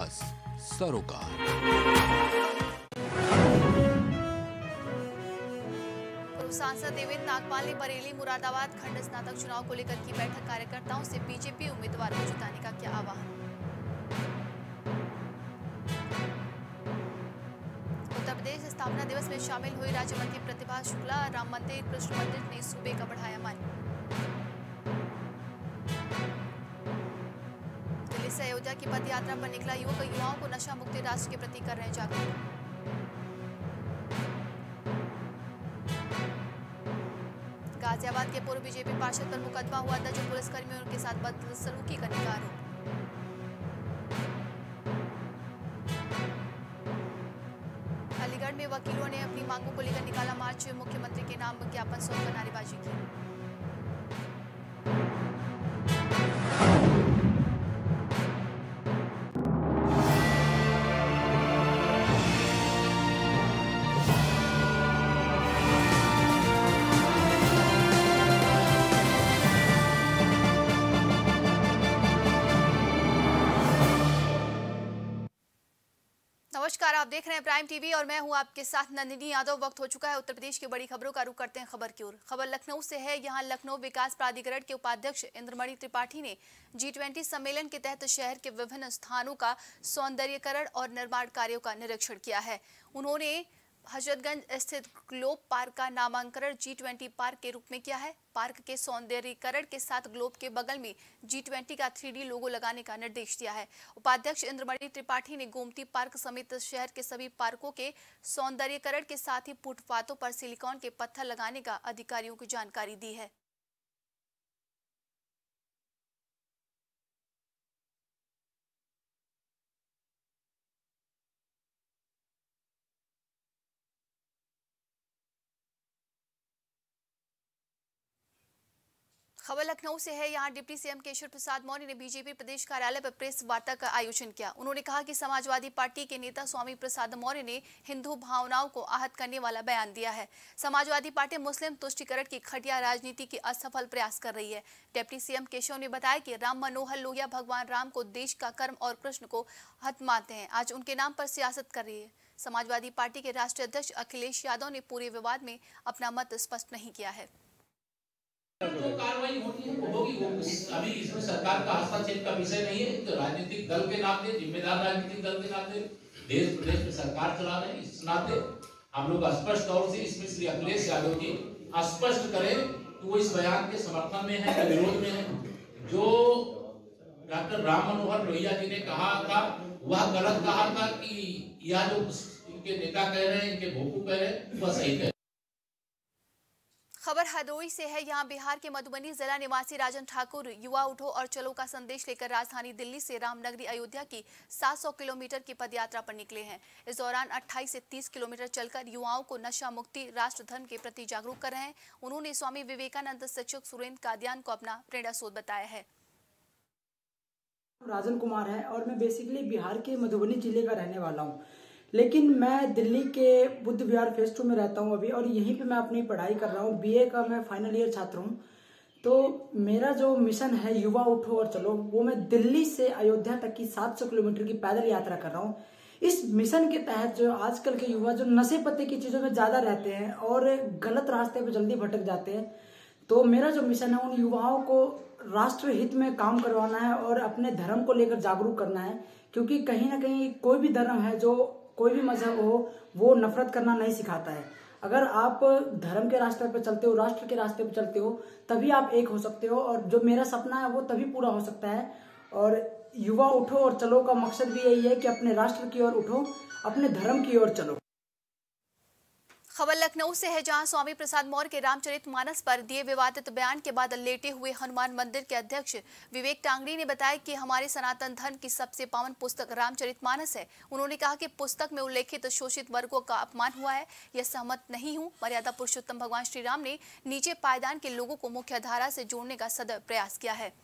सरोकार। पूर्व सांसद देवेंद्र नागपाल ने बरेली मुरादाबाद खंड स्नातक चुनाव को लेकर की बैठक। कार्यकर्ताओं से बीजेपी उम्मीदवार को जिताने का किया आह्वान। उत्तर प्रदेश स्थापना दिवस में शामिल हुई राज्य मंत्री प्रतिभा शुक्ला। राम मंदिर कृष्ण मंदिर ने सूबे का बढ़ाया मान। दिल्ली से अयोध्या की पद यात्रा पर निकला युवक। युवाओं को नशा मुक्ति राष्ट्र के प्रति कर रहे हैं जागरूक। गाजियाबाद के पूर्व बीजेपी पार्षद पर मुकदमा हुआ दर्ज। पुलिसकर्मियों के साथ बदसलूकी करने का आरोप। अलीगढ़ में वकीलों ने अपनी मांगों को लेकर निकाला मार्च। मुख्यमंत्री के नाम ज्ञापन सौंपकर नारेबाजी की। नमस्कार, आप देख रहे हैं प्राइम टीवी और मैं हूं आपके साथ नंदिनी यादव। वक्त हो चुका है उत्तर प्रदेश की बड़ी खबरों का रुख करते हैं खबर की ओर। खबर लखनऊ से है। यहां लखनऊ विकास प्राधिकरण के उपाध्यक्ष इंद्रमणि त्रिपाठी ने G20 सम्मेलन के तहत शहर के विभिन्न स्थानों का सौंदर्यीकरण और निर्माण कार्यों का निरीक्षण किया है। उन्होंने हजरतगंज स्थित ग्लोब पार्क का नामांकन G20 पार्क के रूप में किया है। पार्क के सौंदर्यीकरण के साथ ग्लोब के बगल में G20 का 3D लोगो लगाने का निर्देश दिया है। उपाध्यक्ष इंद्रमणि त्रिपाठी ने गोमती पार्क समेत शहर के सभी पार्कों के सौंदर्यीकरण के साथ ही फुटपाथों पर सिलिकॉन के पत्थर लगाने का अधिकारियों को जानकारी दी है। खबर लखनऊ से है। यहां डिप्टी सीएम केशव प्रसाद मौर्य ने बीजेपी प्रदेश कार्यालय पर प्रेस वार्ता का आयोजन किया। उन्होंने कहा कि समाजवादी पार्टी के नेता स्वामी प्रसाद मौर्य ने हिंदू भावनाओं को आहत करने वाला बयान दिया है। समाजवादी पार्टी मुस्लिम तुष्टीकरण की घटिया राजनीति की असफल प्रयास कर रही है। डिप्टी सीएम केशव ने बताया कि राम मनोहर लोहिया भगवान राम को देश का कर्म और कृष्ण को हत मानते हैं। आज उनके नाम पर सियासत कर रही है। समाजवादी पार्टी के राष्ट्रीय अध्यक्ष अखिलेश यादव ने पूरे विवाद में अपना मत स्पष्ट नहीं किया है। जो कार्रवाई होती है वो होगी। वो अभी इसमें सरकार का हस्तक्षेप का विषय नहीं है। तो राजनीतिक दल के नाते, जिम्मेदार राजनीतिक दल के नाते, देश प्रदेश में सरकार चला रहे हैं, इस नाते हम लोग स्पष्ट तौर से इसमें श्री अखिलेश यादव जी स्पष्ट करें कि वो इस बयान के समर्थन में है, विरोध में है। जो डॉक्टर राम मनोहर लोहिया जी ने कहा था वह गलत कहा था कि यह जो इनके नेता कह रहे हैं, इनके भोपू कह रहे हैं, वह सही कह। खबर हरदोई से है। यहां बिहार के मधुबनी जिला निवासी राजन ठाकुर युवा उठो और चलो का संदेश लेकर राजधानी दिल्ली से रामनगरी अयोध्या की 700 किलोमीटर की पदयात्रा पर निकले हैं। इस दौरान 28 से 30 किलोमीटर चलकर युवाओं को नशा मुक्ति राष्ट्र धर्म के प्रति जागरूक कर रहे हैं। उन्होंने स्वामी विवेकानंद शिक्षक सुरेंद्र कादियान को अपना प्रेरणा स्रोत बताया है। राजन कुमार है और मैं बेसिकली बिहार के मधुबनी जिले का रहने वाला हूँ, लेकिन मैं दिल्ली के बुद्ध विहार फेज 2 में रहता हूँ अभी, और यहीं पे मैं अपनी पढ़ाई कर रहा हूँ। बीए का मैं फाइनल ईयर छात्र हूँ। तो मेरा जो मिशन है युवा उठो और चलो, वो मैं दिल्ली से अयोध्या तक की 700 किलोमीटर की पैदल यात्रा कर रहा हूँ। इस मिशन के तहत जो आजकल के युवा जो नशे पत्ते की चीजों में ज्यादा रहते हैं और गलत रास्ते पे जल्दी भटक जाते हैं, तो मेरा जो मिशन है उन युवाओं को राष्ट्र हित में काम करवाना है और अपने धर्म को लेकर जागरूक करना है। क्योंकि कहीं ना कहीं कोई भी धर्म है, जो कोई भी मजहब हो, वो नफरत करना नहीं सिखाता है। अगर आप धर्म के रास्ते पे चलते हो, राष्ट्र के रास्ते पे चलते हो, तभी आप एक हो सकते हो, और जो मेरा सपना है वो तभी पूरा हो सकता है। और युवा उठो और चलो का मकसद भी यही है कि अपने राष्ट्र की ओर उठो, अपने धर्म की ओर चलो। खबर लखनऊ से है। जहां स्वामी प्रसाद मौर्य के रामचरितमानस पर दिए विवादित बयान के बाद लेटे हुए हनुमान मंदिर के अध्यक्ष विवेक टांगड़ी ने बताया कि हमारे सनातन धर्म की सबसे पावन पुस्तक रामचरितमानस है। उन्होंने कहा कि पुस्तक में उल्लेखित शोषित वर्गों का अपमान हुआ है, यह सहमत नहीं हूं। मर्यादा पुरुषोत्तम भगवान श्री राम ने नीचे पायदान के लोगों को मुख्य धारा से जोड़ने का सदैव प्रयास किया है।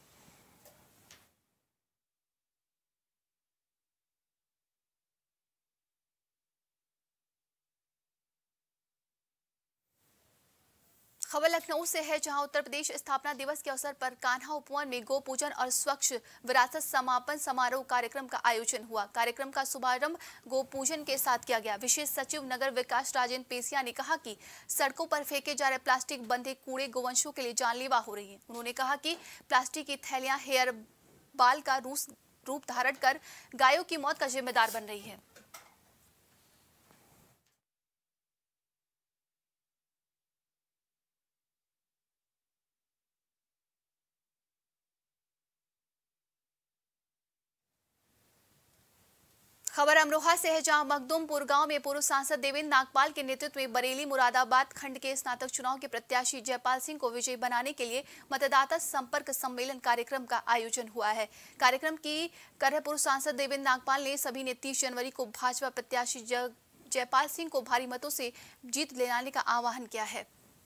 खबर लखनऊ से है, जहां उत्तर प्रदेश स्थापना दिवस के अवसर पर कान्हा उपवन में गो पूजन और स्वच्छ विरासत समापन समारोह कार्यक्रम का आयोजन हुआ। कार्यक्रम का शुभारंभ गो पूजन के साथ किया गया। विशेष सचिव नगर विकास राजेंद्र पेसिया ने कहा कि सड़कों पर फेंके जा रहे प्लास्टिक बंधे कूड़े गोवंशों के लिए जानलेवा हो रही है। उन्होंने कहा कि प्लास्टिक की थैलियां हेयर बाल का रूप धारण कर गायों की मौत का जिम्मेदार बन रही है। खबर अमरोहा से है, जहां मखदुमपुर गांव में पूर्व सांसद देवेंद्र नागपाल के नेतृत्व में बरेली मुरादाबाद खंड के स्नातक चुनाव के प्रत्याशी जयपाल सिंह को विजयी बनाने के लिए मतदाता संपर्क सम्मेलन कार्यक्रम का आयोजन हुआ है। कार्यक्रम की कर पूर्व सांसद देवेंद्र नागपाल ने सभी ने 30 जनवरी को भाजपा प्रत्याशी जयपाल सिंह को भारी मतों से जीत दिलाने का आह्वान किया है।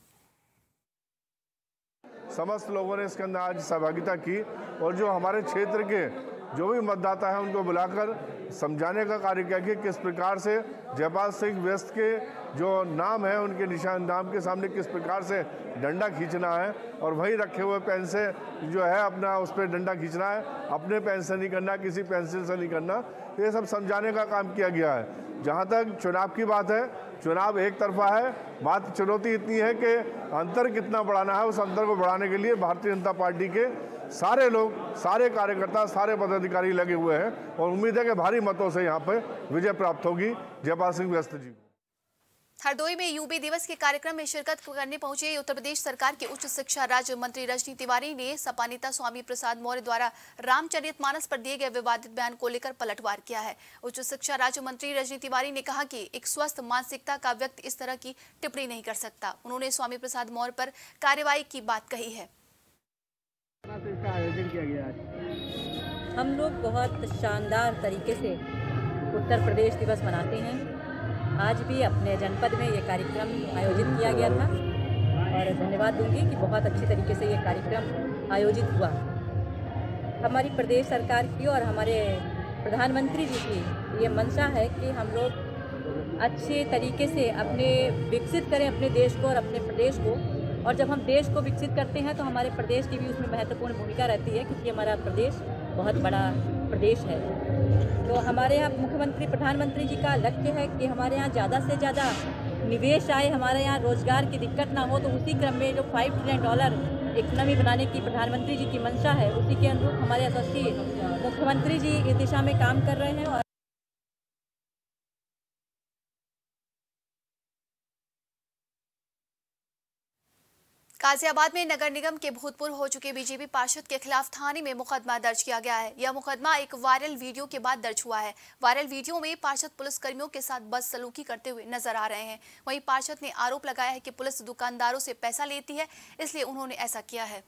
समस्त लोगों ने इसके अंदर आज सहभागिता की और जो हमारे क्षेत्र के जो भी मतदाता हैं उनको बुलाकर समझाने का कार्य किया कि किस प्रकार से जयपाल सिंह व्यस्त के जो नाम है उनके निशान नाम के सामने किस प्रकार से डंडा खींचना है और वहीं रखे हुए पेन से जो है अपना उस पर डंडा खींचना है, अपने पेन से नहीं करना, किसी पेंसिल से नहीं करना। ये सब समझाने का काम किया गया है। जहाँ तक चुनाव की बात है, चुनाव एक तरफा है। बात चुनौती इतनी है कि अंतर कितना बढ़ाना है, उस अंतर को बढ़ाने के लिए भारतीय जनता पार्टी के सारे लोग, सारे कार्यकर्ता, सारे पदाधिकारी लगे हुए हैं और उम्मीद है कि भारी मतों से यहाँ पर विजय प्राप्त होगी जयपाल सिंह व्यस्त जी को। हरदोई में यूबी दिवस के कार्यक्रम में शिरकत करने पहुंचे उत्तर प्रदेश सरकार के उच्च शिक्षा राज्य मंत्री रजनी तिवारी ने सपा नेता स्वामी प्रसाद मौर्य द्वारा रामचरितमानस पर दिए गए विवादित बयान को लेकर पलटवार किया है। उच्च शिक्षा राज्य मंत्री रजनी तिवारी ने कहा कि एक स्वस्थ मानसिकता का व्यक्ति इस तरह की टिप्पणी नहीं कर सकता। उन्होंने स्वामी प्रसाद मौर्य पर कार्रवाई की बात कही है। हम लोग बहुत शानदार तरीके से उत्तर प्रदेश दिवस मनाते हैं। आज भी अपने जनपद में ये कार्यक्रम आयोजित किया गया था और धन्यवाद दूंगी कि बहुत अच्छी तरीके से ये कार्यक्रम आयोजित हुआ। हमारी प्रदेश सरकार की और हमारे प्रधानमंत्री जी की ये मंशा है कि हम लोग अच्छे तरीके से अपने विकसित करें अपने देश को और अपने प्रदेश को। और जब हम देश को विकसित करते हैं तो हमारे प्रदेश की भी उसमें महत्वपूर्ण भूमिका रहती है, क्योंकि हमारा प्रदेश बहुत बड़ा प्रदेश है। तो हमारे यहाँ मुख्यमंत्री प्रधानमंत्री जी का लक्ष्य है कि हमारे यहाँ ज़्यादा से ज़्यादा निवेश आए, हमारे यहाँ रोजगार की दिक्कत ना हो। तो उसी क्रम में जो $5 ट्रिलियन इकोनॉमी बनाने की प्रधानमंत्री जी की मंशा है, उसी के अनुरूप हमारे यशस्वी मुख्यमंत्री जी इस दिशा में काम कर रहे हैं। और गाजियाबाद में नगर निगम के भूतपूर्व हो चुके बीजेपी पार्षद के खिलाफ थाने में मुकदमा दर्ज किया गया है। यह मुकदमा एक वायरल वीडियो के बाद दर्ज हुआ है। वायरल वीडियो में पार्षद पुलिसकर्मियों के साथ बदसलूकी करते हुए नजर आ रहे हैं। वहीं पार्षद ने आरोप लगाया है कि पुलिस दुकानदारों से पैसा लेती है, इसलिए उन्होंने ऐसा किया है।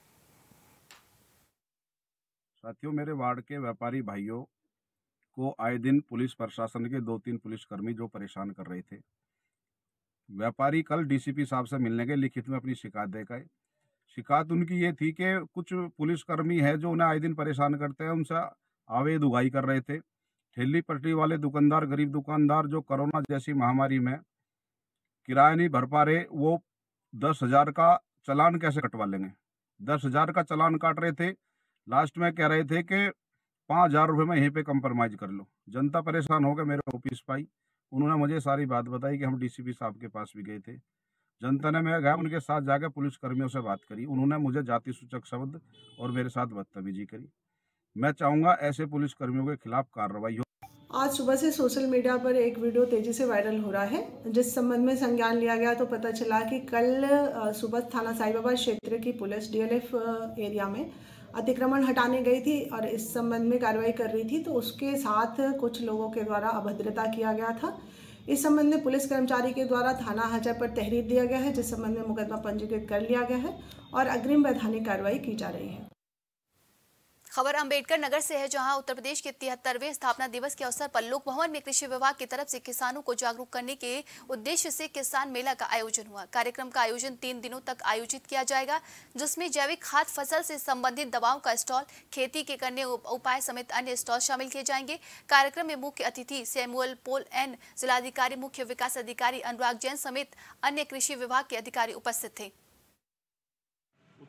साथियों, मेरे वार्ड के व्यापारी भाइयों को आए दिन पुलिस प्रशासन के 2-3 पुलिसकर्मी जो परेशान कर रहे थे। व्यापारी कल डीसीपी साहब से मिलने के लिखित में अपनी शिकायत दे गए। शिकायत उनकी ये थी कि कुछ पुलिसकर्मी है जो उन्हें आए दिन परेशान करते हैं, उनसे अवैध उगाही कर रहे थे। ठेली पटरी वाले दुकानदार, गरीब दुकानदार जो कोरोना जैसी महामारी में किराया नहीं भर पा रहे, वो 10,000 का चालान कैसे कटवा लेंगे। 10,000 का चालान काट रहे थे। लास्ट में कह रहे थे कि 5,000 रुपये में यहीं पे कंप्रोमाइज कर लो। जनता परेशान हो गए, मेरे ऑफिस पर आई। उन्होंने मुझे सारी बात बताई कि हम डीसीपी साहब के पास भी गए थे। जनता ने, मैं गया उनके साथ जाकर पुलिसकर्मियों से बात करी। उन्होंने मुझे जाति सूचक शब्द और मेरे साथ बदतमीजी करी। मैं चाहूँगा ऐसे पुलिसकर्मियों के खिलाफ कार्रवाई हो। आज सुबह से सोशल मीडिया पर एक वीडियो तेजी से वायरल हो रहा है, जिस संबंध में संज्ञान लिया गया तो पता चला कि कल सुबह थाना साईबाबा क्षेत्र की पुलिस डीएलएफ एरिया में अतिक्रमण हटाने गई थी और इस संबंध में कार्रवाई कर रही थी, तो उसके साथ कुछ लोगों के द्वारा अभद्रता किया गया था। इस संबंध में पुलिस कर्मचारी के द्वारा थाना हजर पर तहरीर दिया गया है, जिस संबंध में मुकदमा पंजीकृत कर लिया गया है और अग्रिम वैधानिक कार्रवाई की जा रही है। खबर अंबेडकर नगर से है, जहां उत्तर प्रदेश के 73वें स्थापना दिवस के अवसर पर लोक भवन में कृषि विभाग की तरफ से किसानों को जागरूक करने के उद्देश्य से किसान मेला का आयोजन हुआ। कार्यक्रम का आयोजन 3 दिनों तक आयोजित किया जाएगा, जिसमें जैविक खाद, फसल से संबंधित दवाओं का स्टॉल, खेती के करने उपाय समेत अन्य स्टॉल शामिल किए जाएंगे। कार्यक्रम में मुख्य अतिथि सैमुअल पोल एन, जिलाधिकारी मुख्य विकास अधिकारी अनुराग जैन समेत अन्य कृषि विभाग के अधिकारी उपस्थित थे।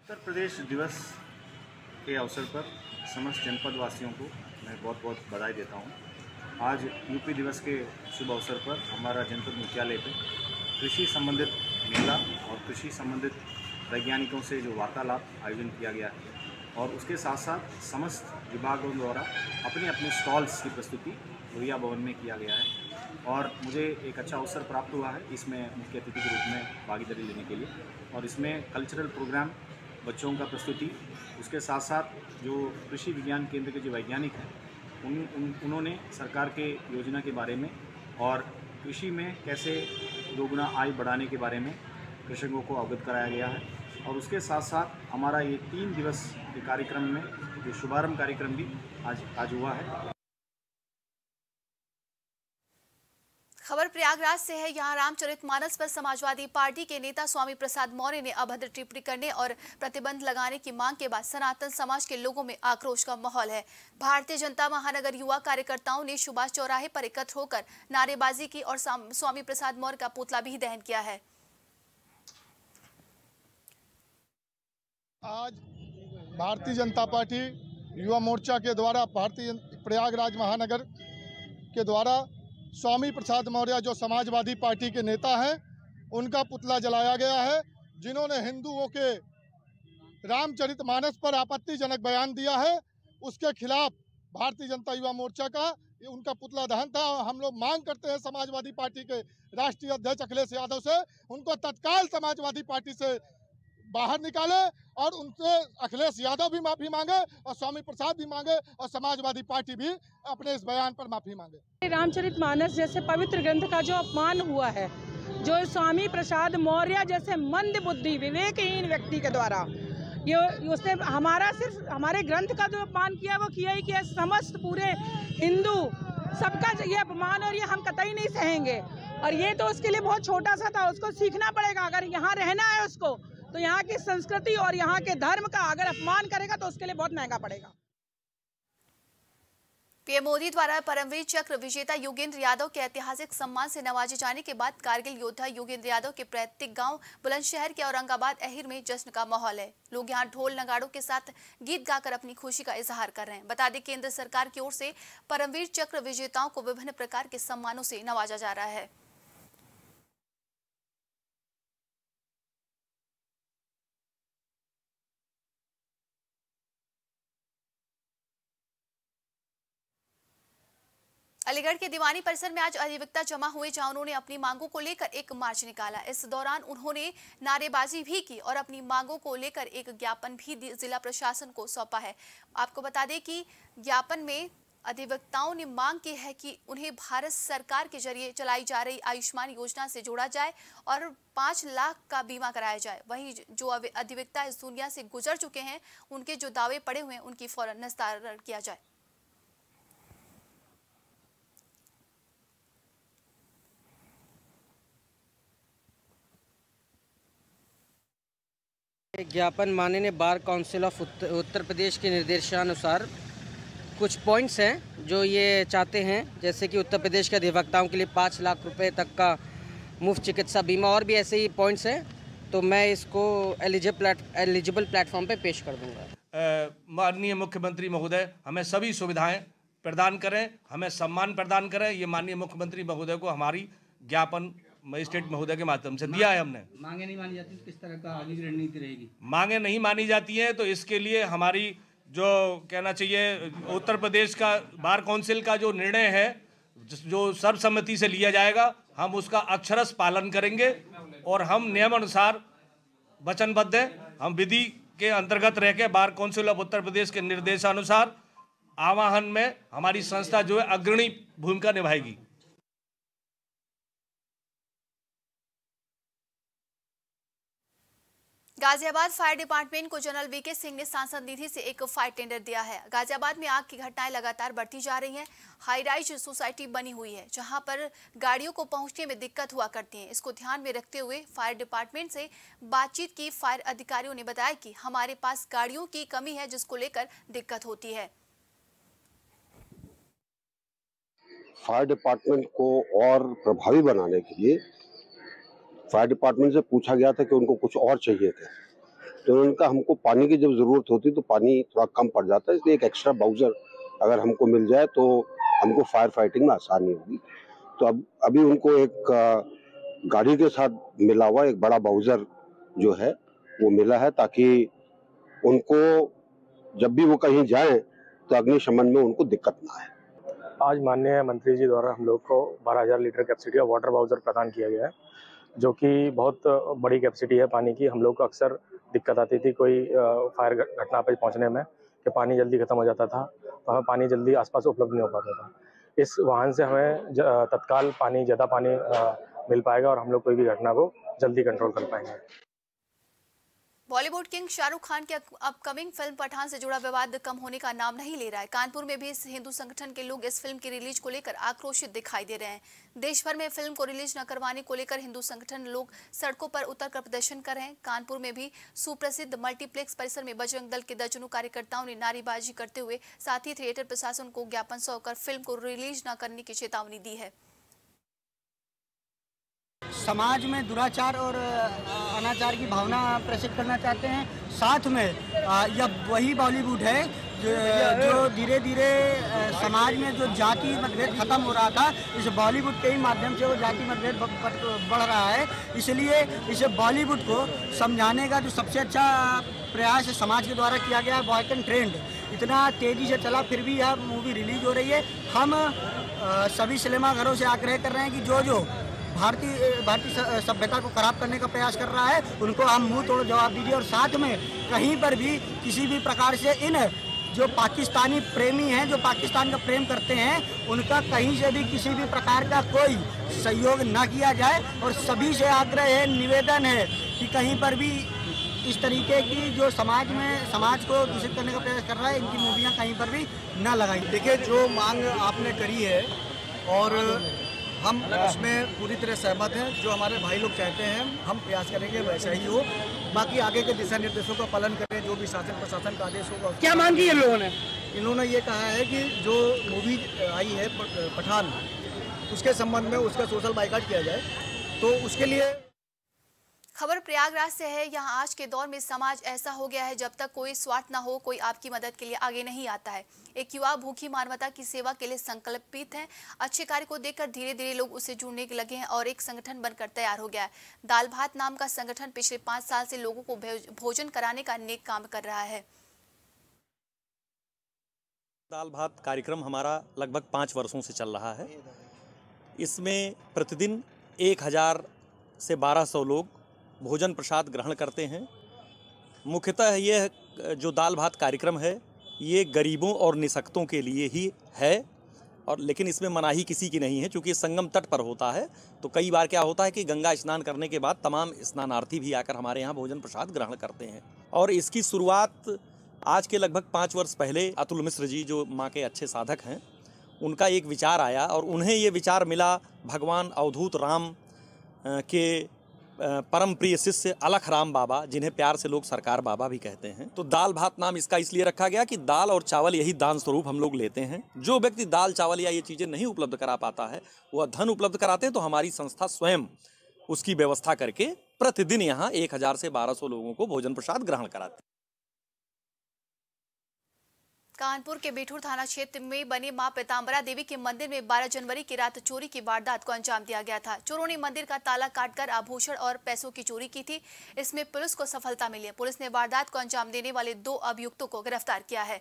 उत्तर प्रदेश दिवस के अवसर पर समस्त जनपद वासियों को मैं बहुत बहुत बधाई देता हूँ। आज यूपी दिवस के शुभ अवसर पर हमारा जनपद मुख्यालय पे कृषि संबंधित मेला और कृषि संबंधित वैज्ञानिकों से जो वार्तालाप आयोजन किया गया है और उसके साथ साथ समस्त विभागों द्वारा अपने अपने स्टॉल्स की प्रस्तुति लोहिया भवन में किया गया है और मुझे एक अच्छा अवसर प्राप्त हुआ है इसमें मुख्य अतिथि के रूप में भागीदारी लेने के लिए। और इसमें कल्चरल प्रोग्राम, बच्चों का प्रस्तुति, उसके साथ साथ जो कृषि विज्ञान केंद्र के जो वैज्ञानिक हैं उन्होंने सरकार के योजना के बारे में और कृषि में कैसे दोगुना आय बढ़ाने के बारे में कृषकों को अवगत कराया गया है। और उसके साथ साथ हमारा ये 3 दिवस के कार्यक्रम में जो शुभारंभ कार्यक्रम भी आज हुआ है। खबर प्रयागराज से है। यहाँ रामचरितमानस पर समाजवादी पार्टी के नेता स्वामी प्रसाद मौर्य ने अभद्र टिप्पणी करने और प्रतिबंध लगाने की मांग के बाद सनातन समाज के लोगों में आक्रोश का माहौल है। भारतीय जनता महानगर युवा कार्यकर्ताओं ने सुभाष चौराहे पर एकत्र होकर नारेबाजी की और स्वामी प्रसाद मौर्य का पुतला भी दहन किया है। आज भारतीय जनता पार्टी युवा मोर्चा के द्वारा प्रयागराज महानगर के द्वारा स्वामी प्रसाद मौर्य जो समाजवादी पार्टी के नेता हैं उनका पुतला जलाया गया है, जिन्होंने हिंदुओं के रामचरितमानस पर आपत्तिजनक बयान दिया है। उसके खिलाफ भारतीय जनता युवा मोर्चा का उनका पुतला दहन था। हम लोग मांग करते हैं समाजवादी पार्टी के राष्ट्रीय अध्यक्ष अखिलेश यादव से उनको तत्काल समाजवादी पार्टी से बाहर निकाले और उनसे अखिलेश यादव भी माफी मांगे और स्वामी प्रसाद भी मांगे और समाजवादी पार्टी भी अपने इस बयान पर माफी मांगे। रामचरितमानस जैसे पवित्र ग्रंथ का जो अपमान हुआ है, जो स्वामी प्रसाद मौर्य जैसे मंद बुद्धि विवेकहीन व्यक्ति के द्वारा ये उसने हमारे ग्रंथ का जो अपमान किया वो किया ही किया। समस्त पूरे हिंदू सबका ये अपमान और ये हम कतई नहीं सहेंगे। और ये तो उसके लिए बहुत छोटा सा था, उसको सीखना पड़ेगा। अगर यहाँ रहना है उसको तो यहाँ की संस्कृति और यहाँ के धर्म का अगर अपमान करेगा तो उसके लिए बहुत महंगा पड़ेगा। पीएम मोदी द्वारा परमवीर चक्र विजेता योगेंद्र यादव के ऐतिहासिक सम्मान से नवाजे जाने के बाद कारगिल योद्धा योगेंद्र यादव के पैतृक गांव बुलंदशहर के औरंगाबाद अहिर में जश्न का माहौल है। लोग यहां ढोल नगाड़ों के साथ गीत गाकर अपनी खुशी का इजहार कर रहे हैं। बता दें, केंद्र सरकार की ओर से परमवीर चक्र विजेताओं को विभिन्न प्रकार के सम्मानों से नवाजा जा रहा है। अलीगढ़ के दीवानी परिसर में आज अधिवक्ता जमा हुए, जहां उन्होंने अपनी मांगों को लेकर एक मार्च निकाला। इस दौरान उन्होंने नारेबाजी भी की और अपनी मांगों को लेकर एक ज्ञापन भी जिला प्रशासन को सौंपा है। आपको बता दें कि ज्ञापन में अधिवक्ताओं ने मांग की है कि उन्हें भारत सरकार के जरिए चलाई जा रही आयुष्मान योजना से जोड़ा जाए और 5 लाख का बीमा कराया जाए। वहीं जो अधिवक्ता इस दुनिया से गुजर चुके हैं, उनके जो दावे पड़े हुए हैं उनकी फौरन निस्तारण किया जाए। ज्ञापन माननीय bar council of Uttar Pradesh के निर्देशानुसार कुछ पॉइंट्स हैं जो ये चाहते हैं, जैसे कि उत्तर प्रदेश के अधिवक्ताओं के लिए 5 लाख रुपए तक का मुफ्त चिकित्सा बीमा और भी ऐसे ही पॉइंट्स हैं। तो मैं इसको एलिजिबल प्लेटफॉर्म पे पेश कर दूंगा। माननीय मुख्यमंत्री महोदय हमें सभी सुविधाएं प्रदान करें, हमें सम्मान प्रदान करें। ये माननीय मुख्यमंत्री महोदय को हमारी ज्ञापन मजिस्ट्रेट महोदय के माध्यम से दिया है हमने। मांगे नहीं मानी जाती तो किस तरह का आगे की रणनीति रहेगी? मांगे नहीं मानी जाती हैं तो इसके लिए हमारी जो कहना चाहिए उत्तर प्रदेश का बार काउंसिल का जो निर्णय है, जो सर्वसम्मति से लिया जाएगा, हम उसका अक्षरश पालन करेंगे और हम नियमानुसार वचनबद्ध हैं। हम विधि के अंतर्गत रह के bar council of Uttar Pradesh के निर्देशानुसार आवाहन में हमारी संस्था जो है अग्रणी भूमिका निभाएगी। गाजियाबाद फायर डिपार्टमेंट को जनरल वीके सिंह ने सांसद निधि से एक फायर टेंडर दिया है। गाजियाबाद में आग की घटनाएं लगातार बढ़ती जा रही हैं। हाई राइज सोसाइटी बनी हुई है जहां पर गाड़ियों को पहुंचने में दिक्कत हुआ करती है। इसको ध्यान में रखते हुए फायर डिपार्टमेंट से बातचीत की फायर अधिकारियों ने बताया कि हमारे पास गाड़ियों की कमी है जिसको लेकर दिक्कत होती है। फायर डिपार्टमेंट को और प्रभावी बनाने के लिए फायर डिपार्टमेंट से पूछा गया था कि उनको कुछ और चाहिए थे, तो उन्होंने कहा हमको पानी की जब ज़रूरत होती तो पानी थोड़ा कम पड़ जाता है, इसलिए एक एक्स्ट्रा बाउज़र अगर हमको मिल जाए तो हमको फायर फाइटिंग में आसानी होगी। तो अब अभी उनको एक गाड़ी के साथ मिला हुआ एक बड़ा बाउज़र जो है वो मिला है, ताकि उनको जब भी वो कहीं जाएं तो अग्निशमन में उनको दिक्कत ना आए। आज माननीय मंत्री जी द्वारा हम लोग को 12,000 लीटर कैपेसिटी का वाटर बाउज़र प्रदान किया गया है, जो कि बहुत बड़ी कैपेसिटी है पानी की। हम लोग को अक्सर दिक्कत आती थी कोई फायर घटना पर पहुंचने में कि पानी जल्दी ख़त्म हो जाता था, तो हमें पानी जल्दी आसपास उपलब्ध नहीं हो पाता था। इस वाहन से हमें तत्काल ज़्यादा पानी मिल पाएगा और हम लोग कोई भी घटना को जल्दी कंट्रोल कर पाएंगे। बॉलीवुड किंग शाहरुख खान की अपकमिंग फिल्म पठान से जुड़ा विवाद कम होने का नाम नहीं ले रहा है। कानपुर में भी हिंदू संगठन के लोग इस फिल्म की रिलीज को लेकर आक्रोशित दिखाई दे रहे हैं। देश भर में फिल्म को रिलीज न करवाने को लेकर हिंदू संगठन लोग सड़कों पर उतरकर प्रदर्शन कर रहे हैं। कानपुर में भी सुप्रसिद्ध मल्टीप्लेक्स परिसर में बजरंग दल के दर्जनों कार्यकर्ताओं ने नारेबाजी करते हुए साथ ही थिएटर प्रशासन को ज्ञापन सौंपकर फिल्म को रिलीज न करने की चेतावनी दी है। समाज में दुराचार और अनाचार की भावना प्रेषित करना चाहते हैं। साथ में यह वही बॉलीवुड है जो धीरे धीरे समाज में जो जाति मतभेद खत्म हो रहा था, इस बॉलीवुड के ही माध्यम से वो जाति मतभेद बढ़ रहा है। इसलिए इसे बॉलीवुड को समझाने का जो सबसे अच्छा प्रयास समाज के द्वारा किया गया है। बॉयकॉट ट्रेंड इतना तेज़ी से चला, फिर भी यह मूवी रिलीज हो रही है। हम सभी सिनेमा घरों से आग्रह कर रहे हैं कि जो भारतीय सभ्यता को खराब करने का प्रयास कर रहा है उनको हम मुंह तोड़ जवाब दीजिए। और साथ में कहीं पर भी किसी भी प्रकार से इन जो पाकिस्तानी प्रेमी हैं, जो पाकिस्तान का प्रेम करते हैं, उनका कहीं से भी किसी भी प्रकार का कोई सहयोग ना किया जाए। और सभी से आग्रह है, निवेदन है कि कहीं पर भी इस तरीके की जो समाज को दूषित करने का प्रयास कर रहा है, इनकी मूवियाँ कहीं पर भी ना लगाई। देखिए, जो मांग आपने करी है और हम उसमें पूरी तरह सहमत हैं। जो हमारे भाई लोग चाहते हैं हम प्रयास करेंगे वैसा ही हो। बाकी आगे के दिशा निर्देशों का पालन करें, जो भी शासन प्रशासन का आदेश होगा। क्या मांग की है लोगों ने? इन्होंने ये कहा है कि जो मूवी आई है पठान, उसके संबंध में उसका सोशल बाइकाट किया जाए। तो उसके लिए खबर प्रयागराज से है। यहाँ आज के दौर में समाज ऐसा हो गया है, जब तक कोई स्वार्थ ना हो, कोई आपकी मदद के लिए आगे नहीं आता है। एक युवा भूखी मानवता की सेवा के लिए संकल्पित है। अच्छे कार्य को देखकर धीरे धीरे लोग उससे जुड़ने लगे हैं और एक संगठन बनकर तैयार हो गया है। दाल भात नाम का संगठन पिछले 5 साल से लोगों को भोजन कराने का नेक काम कर रहा है। दाल भात कार्यक्रम हमारा लगभग 5 वर्षों से चल रहा है। इसमें प्रतिदिन 1000 से 1200 लोग भोजन प्रसाद ग्रहण करते हैं। मुख्यतः यह जो दाल भात कार्यक्रम है ये गरीबों और निसक्तों के लिए ही है, और लेकिन इसमें मनाही किसी की नहीं है। चूँकि संगम तट पर होता है तो कई बार क्या होता है कि गंगा स्नान करने के बाद तमाम स्नानार्थी भी आकर हमारे यहाँ भोजन प्रसाद ग्रहण करते हैं। और इसकी शुरुआत आज के लगभग 5 वर्ष पहले अतुल मिश्र जी, जो माँ के अच्छे साधक हैं, उनका एक विचार आया और उन्हें ये विचार मिला भगवान अवधूत राम के परम प्रिय शिष्य अलख राम बाबा, जिन्हें प्यार से लोग सरकार बाबा भी कहते हैं। तो दाल भात नाम इसका इसलिए रखा गया कि दाल और चावल यही दान स्वरूप हम लोग लेते हैं। जो व्यक्ति दाल चावल या ये चीज़ें नहीं उपलब्ध करा पाता है, वह धन उपलब्ध कराते हैं, तो हमारी संस्था स्वयं उसकी व्यवस्था करके प्रतिदिन यहाँ 1000 से 1200 लोगों को भोजन प्रसाद ग्रहण कराते हैं। कानपुर के बिठूर थाना क्षेत्र में बने मां पीताम्बरा देवी के मंदिर में 12 जनवरी की रात चोरी की वारदात को अंजाम दिया गया था। चोरों ने मंदिर का ताला काटकर आभूषण और पैसों की चोरी की थी। इसमें पुलिस को सफलता मिली है। पुलिस ने वारदात को अंजाम देने वाले 2 अभियुक्तों को गिरफ्तार किया है।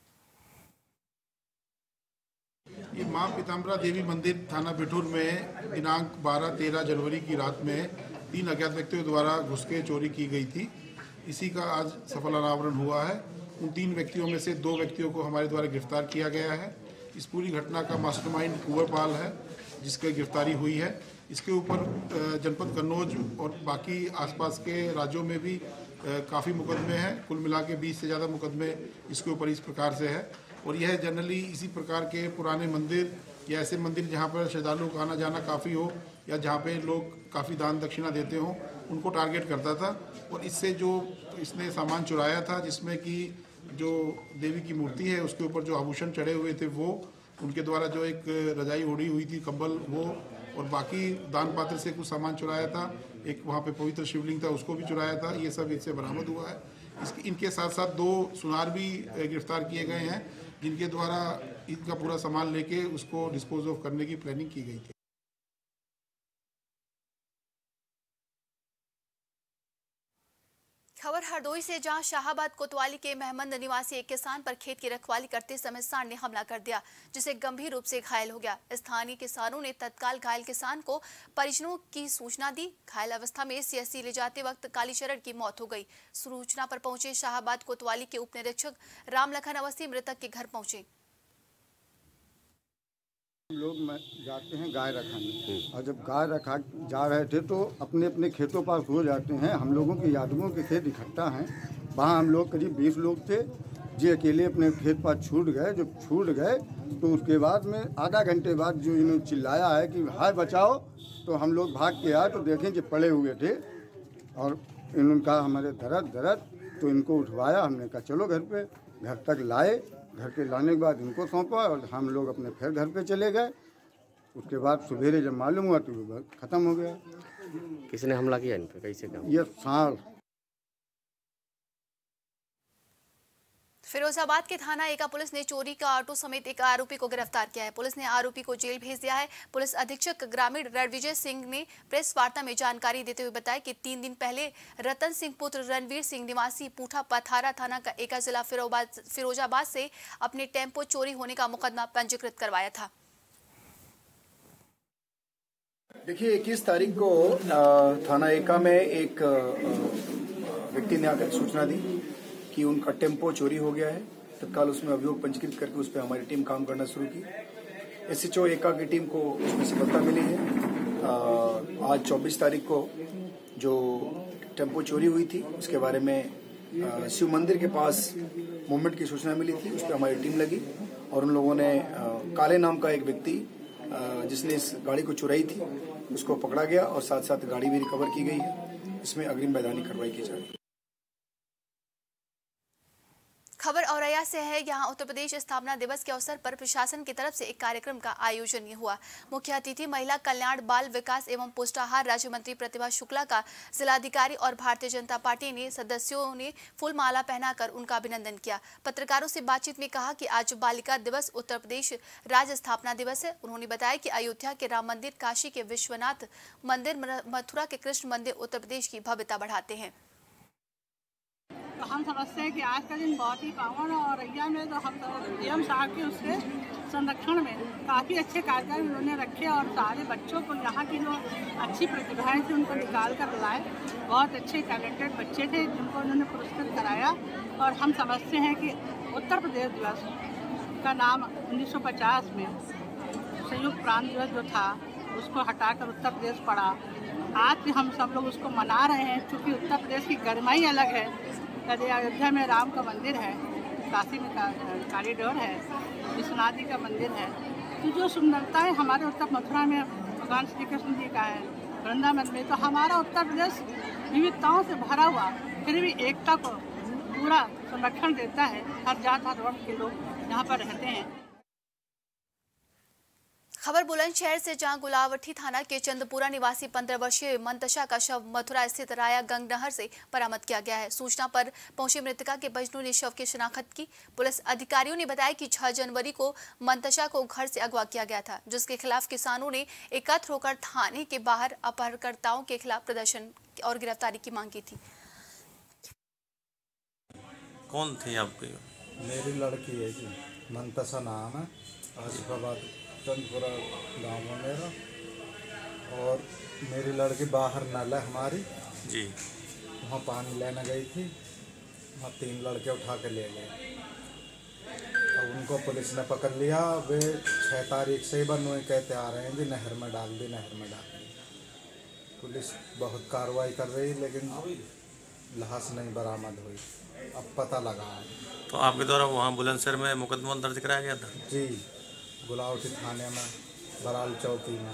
ये मां पीताम्बरा देवी मंदिर थाना बिठूर में दिनांक 12-13 जनवरी की रात में 3 अज्ञात व्यक्तियों द्वारा घुस के चोरी की गई थी। इसी का आज सफल अनावरण हुआ है। उन 3 व्यक्तियों में से 2 व्यक्तियों को हमारे द्वारा गिरफ्तार किया गया है। इस पूरी घटना का मास्टरमाइंड कुंवरपाल है, जिसकी गिरफ्तारी हुई है। इसके ऊपर जनपद कन्नौज और बाकी आसपास के राज्यों में भी काफ़ी मुकदमे हैं। कुल मिला के 20 से ज़्यादा मुकदमे इसके ऊपर इस प्रकार से है। और यह जनरली इसी प्रकार के पुराने मंदिर या ऐसे मंदिर जहाँ पर श्रद्धालुओं का आना जाना काफ़ी हो या जहाँ पे लोग काफ़ी दान दक्षिणा देते हों, उनको टारगेट करता था। और इससे जो इसने सामान चुराया था, जिसमें कि जो देवी की मूर्ति है उसके ऊपर जो आभूषण चढ़े हुए थे, वो उनके द्वारा जो एक रजाई ओढ़ी हुई थी, कंबल, वो और बाकी दान पात्र से कुछ सामान चुराया था। एक वहाँ पे पवित्र शिवलिंग था, उसको भी चुराया था। ये सब इससे बरामद हुआ है। इनके साथ साथ 2 सुनार भी गिरफ्तार किए गए हैं, जिनके द्वारा इनका पूरा सामान लेके उसको डिस्पोज ऑफ करने की प्लानिंग की गई थी। खबर हरदोई से, जहां शाहाबाद कोतवाली के महमंद निवासी एक किसान पर खेत की रखवाली करते समय सांड ने हमला कर दिया, जिसे गंभीर रूप से घायल हो गया। स्थानीय किसानों ने तत्काल घायल किसान को परिजनों की सूचना दी। घायल अवस्था में सीएससी ले जाते वक्त कालीचरण की मौत हो गई। सूचना पर पहुंचे शाहाबाद कोतवाली के उप निरीक्षक रामलखन अवस्थी मृतक के घर पहुंचे। लोग जाते हैं गाय रखाने, और जब गाय रखा जा रहे थे तो अपने अपने खेतों पास हो जाते हैं। हम लोगों के यादवों के खेत इकट्ठा हैं, वहाँ हम लोग करीब 20 लोग थे। जी अकेले अपने खेत पास छूट गए। जब छूट गए तो उसके बाद में आधा घंटे बाद जो इन्होंने चिल्लाया है कि हाय बचाओ, तो हम लोग भाग के आए तो देखें कि पड़े हुए थे, और इन्होंने कहा हमारे दर्द, तो इनको उठवाया। हमने कहा चलो घर पे, घर तक लाए। घर पे लाने के बाद इनको सौंपा और हम लोग अपने फिर घर पे चले गए। उसके बाद सवेरे जब मालूम हुआ तो खत्म हो गया। किसने हमला किया इन पे, कैसे क्या? ये सांड। फिरोजाबाद के थाना एका पुलिस ने चोरी का ऑटो समेत एक आरोपी को गिरफ्तार किया है। पुलिस ने आरोपी को जेल भेज दिया है। पुलिस अधीक्षक ग्रामीण रणविजय सिंह ने प्रेस वार्ता में जानकारी देते हुए बताया कि 3 दिन पहले रतन सिंह पुत्र रणवीर सिंह निवासी पूठा पथारा थाना का एका जिला फिरोजाबाद से अपने टेम्पो चोरी होने का मुकदमा पंजीकृत करवाया था। देखिए 21 तारीख को थाना एका में एक व्यक्ति ने आकर सूचना दी कि उनका टेम्पो चोरी हो गया है। तत्काल उसमें अभियोग पंजीकृत करके उस पर हमारी टीम काम करना शुरू की। एसएचओ एका की टीम को उसमें सफलता मिली है। आज 24 तारीख को जो टेम्पो चोरी हुई थी उसके बारे में शिव मंदिर के पास मूवमेंट की सूचना मिली थी। उस पर हमारी टीम लगी और उन लोगों ने काले नाम का एक व्यक्ति जिसने इस गाड़ी को चुराई थी उसको पकड़ा गया और साथ साथ गाड़ी भी रिकवर की गई है। इसमें अग्रिम वैधानिक कार्रवाई की जा रही है। खबर औरैया से है। यहाँ उत्तर प्रदेश स्थापना दिवस के अवसर पर प्रशासन की तरफ से एक कार्यक्रम का आयोजन हुआ। मुख्य अतिथि महिला कल्याण, बाल विकास एवं पुष्टाहार राज्य मंत्री प्रतिभा शुक्ला का जिलाधिकारी और भारतीय जनता पार्टी ने सदस्यों ने फूल माला पहनाकर उनका अभिनंदन किया। पत्रकारों से बातचीत में कहा कि आज बालिका दिवस, उत्तर प्रदेश राज्य स्थापना दिवस है। उन्होंने बताया कि अयोध्या के राम मंदिर, काशी के विश्वनाथ मंदिर, मथुरा के कृष्ण मंदिर उत्तर प्रदेश की भव्यता बढ़ाते हैं। तो हम समझते हैं कि आज का दिन बहुत ही पावन और औरैया में तो हम डीएम साहब के उसके संरक्षण में काफ़ी अच्छे कार्यक्रम उन्होंने रखे और सारे बच्चों को यहाँ की जो अच्छी प्रतिभाएं थी उनको निकाल कर लाए। बहुत अच्छे टैलेंटेड बच्चे थे जिनको उन्होंने पुरस्कृत कराया। और हम समझते हैं कि उत्तर प्रदेश दिवस का नाम 1950 में संयुक्त प्रांत दिवस जो था उसको हटाकर उत्तर प्रदेश पड़ा। आज हम सब लोग उसको मना रहे हैं क्योंकि उत्तर प्रदेश की गरिमा ही अलग है। अयोध्या में राम का मंदिर है, काशी में कॉरिडोर है, विश्वनाथ जी का मंदिर है। तो जो सुंदरता है हमारे उत्तर मथुरा में भगवान श्री कृष्ण जी का है, वृंदावन में। तो हमारा उत्तर प्रदेश विविधताओं से भरा हुआ फिर भी एकता को पूरा संरक्षण देता है। हर जात हर वर्ण के लोग यहाँ पर रहते हैं। खबर बुलंदशहर से, जहां गुलावटी थाना के चंदपुरा निवासी 15 वर्षीय मंतशा का शव मथुरा स्थित राया गंग नहर से बरामद किया गया है। सूचना पर पहुंचे मृतका के परिजनों ने शव की शिनाख्त की। पुलिस अधिकारियों ने बताया कि 6 जनवरी को मंतशा को घर से अगवा किया गया था, जिसके खिलाफ किसानों ने एकत्र होकर थाने के बाहर अपहरणकर्ताओं के खिलाफ प्रदर्शन और गिरफ्तारी की मांग की थी। कौन थी आपकी? मेरी लड़की है जी, मंतशा नाम है। आसिफाबाद चंदपुरा गाँव में मेरा, और मेरी लड़की बाहर नल है हमारी जी, वहाँ पानी लेने गई थी। वहाँ 3 लड़के उठा के ले गए। अब उनको पुलिस ने पकड़ लिया। वे 6 तारीख से ही बनोए कहते आ रहे हैं जी नहर में डाल दी, नहर में डाल दी। पुलिस बहुत कार्रवाई कर रही लेकिन लाश नहीं बरामद हुई। अब पता लगा है। तो आपके द्वारा वहाँ बुलंदशहर में मुकदमा दर्ज कराया गया था? जी, गुलावटी थाने में, बराल चौकी में।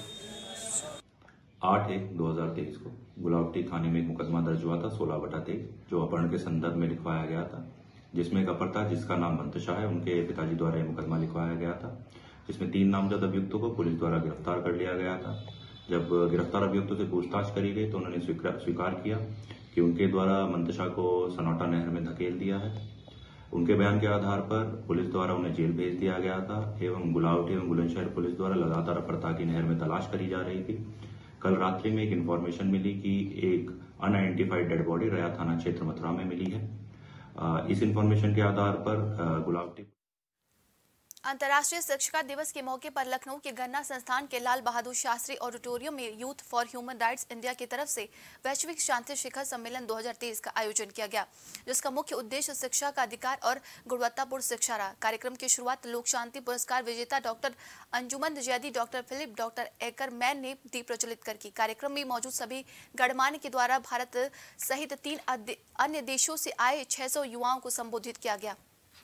8/1/2023 को गुलावटी थाने में एक मुकदमा दर्ज हुआ था 16/23, जो अपहरण के संदर्भ में लिखवाया गया था, जिसमें एक अपहर्ता जिसका नाम मंतशा है, उनके पिताजी द्वारा यह मुकदमा लिखवाया गया था, जिसमें 3 नामजद अभियुक्तों को पुलिस द्वारा गिरफ्तार कर लिया गया था। जब गिरफ्तार अभियुक्तों से पूछताछ करी गई तो उन्होंने स्वीकार किया कि उनके द्वारा मंतशा को सनौटा नहर में धकेल दिया है। उनके बयान के आधार पर पुलिस द्वारा उन्हें जेल भेज दिया गया था एवं गुलावटी एवं बुलंदशहर पुलिस द्वारा लगातार अपरता की नहर में तलाश करी जा रही थी। कल रात्रि में एक इन्फॉर्मेशन मिली कि एक अनआइडेंटिफाइड डेड बॉडी रया थाना क्षेत्र मथुरा में मिली है। इस इन्फॉर्मेशन के आधार पर गुलावटी अंतर्राष्ट्रीय शिक्षिका दिवस के मौके पर लखनऊ के गन्ना संस्थान के लाल बहादुर शास्त्री ऑडिटोरियम में youth for human rights India की तरफ से वैश्विक शांति शिखर सम्मेलन 2023 का आयोजन किया गया, जिसका मुख्य उद्देश्य शिक्षा का अधिकार और गुणवत्तापूर्ण शिक्षा रहा। कार्यक्रम की शुरुआत लोक शांति पुरस्कार विजेता doctor Anjuman Zaidi, doctor Philip, doctor Ackerman ने दीप प्रज्वलित कर की। कार्यक्रम में मौजूद सभी गणमान्य के द्वारा भारत सहित 3 अन्य देशों से आए 600 युवाओं को संबोधित किया गया।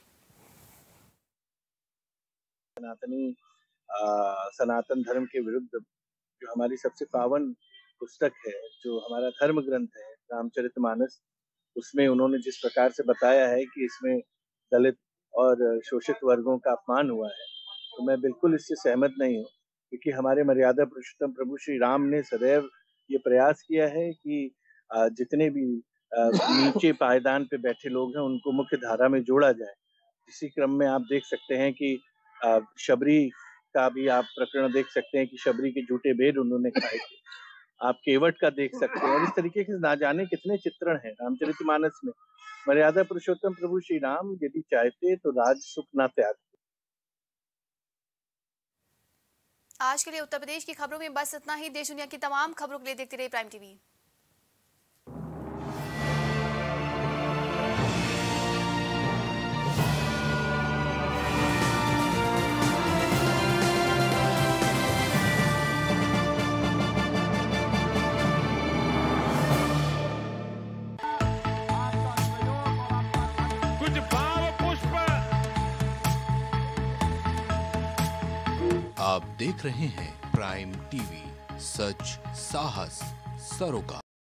सनातन धर्म के विरुद्ध जो हमारी सबसे पावन पुस्तक है, जो हमारा धर्म ग्रंथ है रामचरितमानस, उसमें उन्होंने जिस प्रकार से बताया है कि इसमें दलित और शोषित वर्गों का अपमान हुआ है, तो मैं बिल्कुल इससे सहमत नहीं हूँ, क्योंकि हमारे मर्यादा पुरुषोत्तम प्रभु श्री राम ने सदैव ये प्रयास किया है कि जितने भी नीचे पायदान पे बैठे लोग हैं उनको मुख्य धारा में जोड़ा जाए। इसी क्रम में आप देख सकते हैं कि शबरी का भी आप प्रकरण देख सकते हैं कि शबरी के झूठे भेद उन्होंने खाए थे। आप केवट का देख सकते हैं और इस तरीके के ना जाने कितने चित्रण हैं रामचरितमानस में। मर्यादा पुरुषोत्तम प्रभु श्री राम यदि चाहते तो राज सुख ना त्यागते। आज के लिए उत्तर प्रदेश की खबरों में बस इतना ही। देश दुनिया की तमाम खबरों के लिए देखते रहिए प्राइम टीवी। आप देख रहे हैं प्राइम टीवी, सच साहस सरोकार।